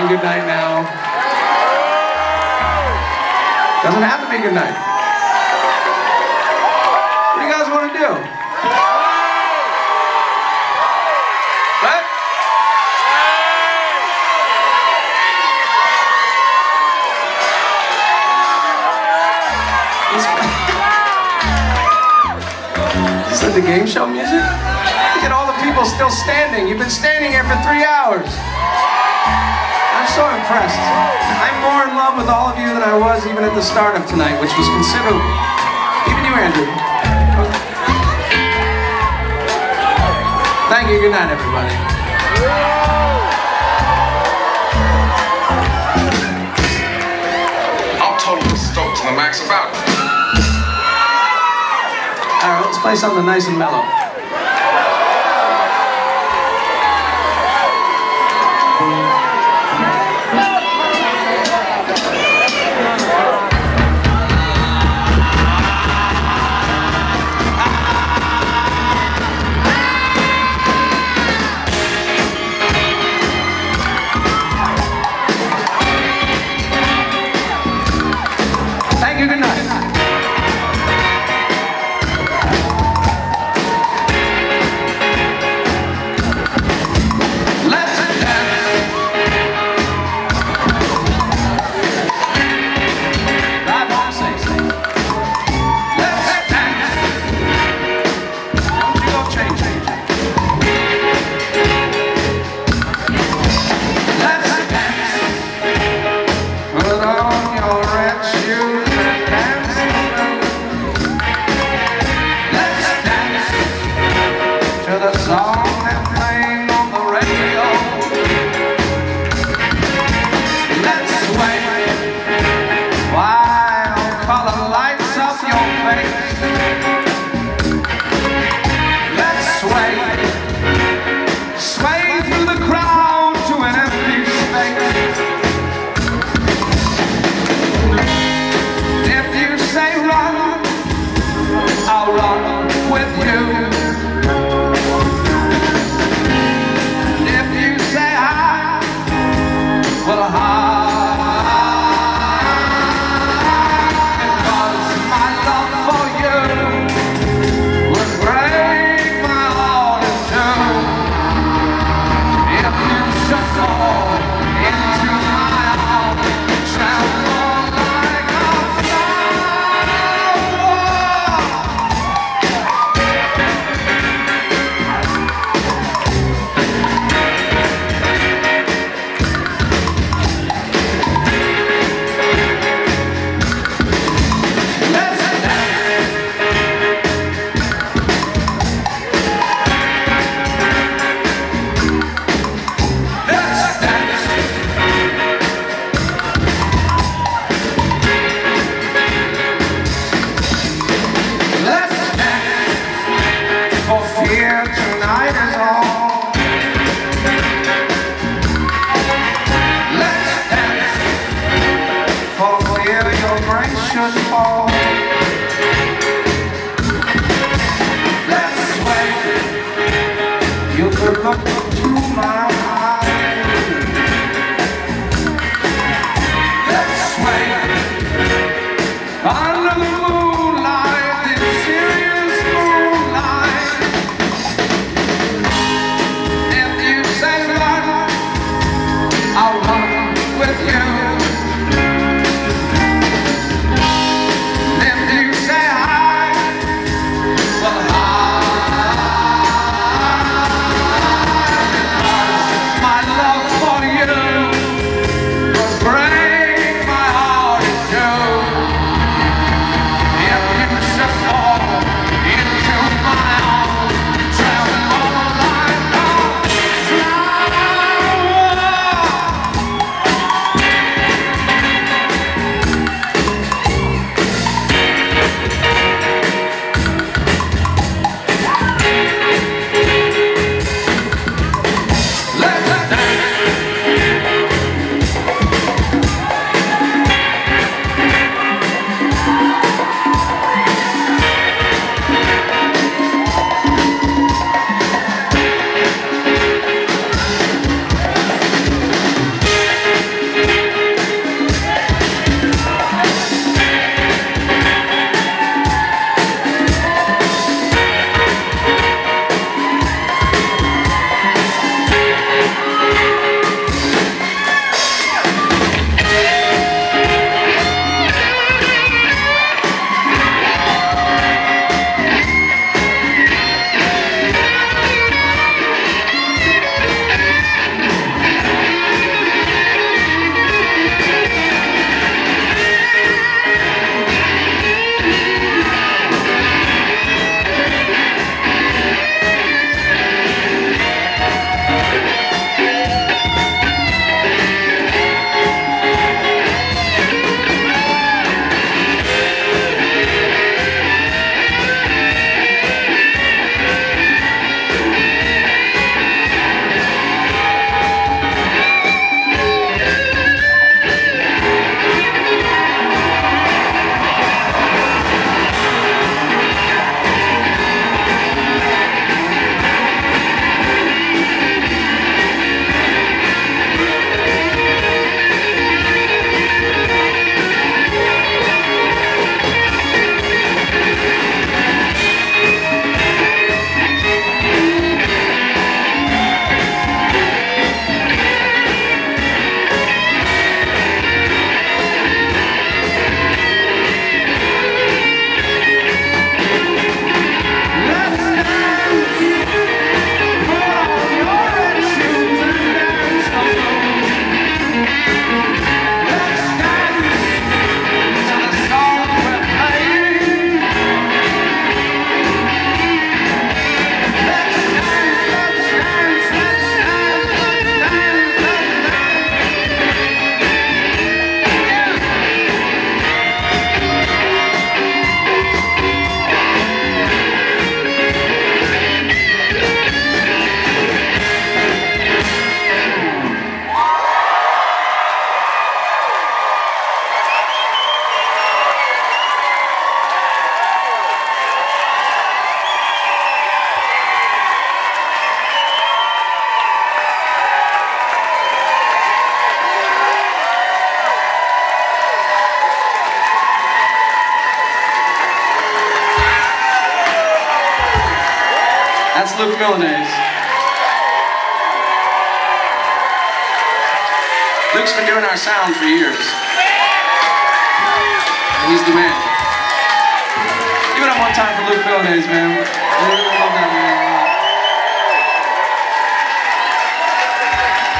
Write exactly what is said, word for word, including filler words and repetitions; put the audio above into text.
be good night now. Doesn't have to be good night. What do you guys want to do? What? Is that the game show music? Look at all the people still standing. You've been standing here for three hours. I'm so impressed. I'm more in love with all of you than I was even at the start of tonight, which was considerable. Even you, Andrew. Thank you. Good night, everybody. I'm totally stoked to the max about it. All right, let's play something nice and mellow. Thank you, good night. Well, I That's Luke Milanes. Luke's been doing our sound for years. And he's the man. Give it up one time for Luke Milanes, man.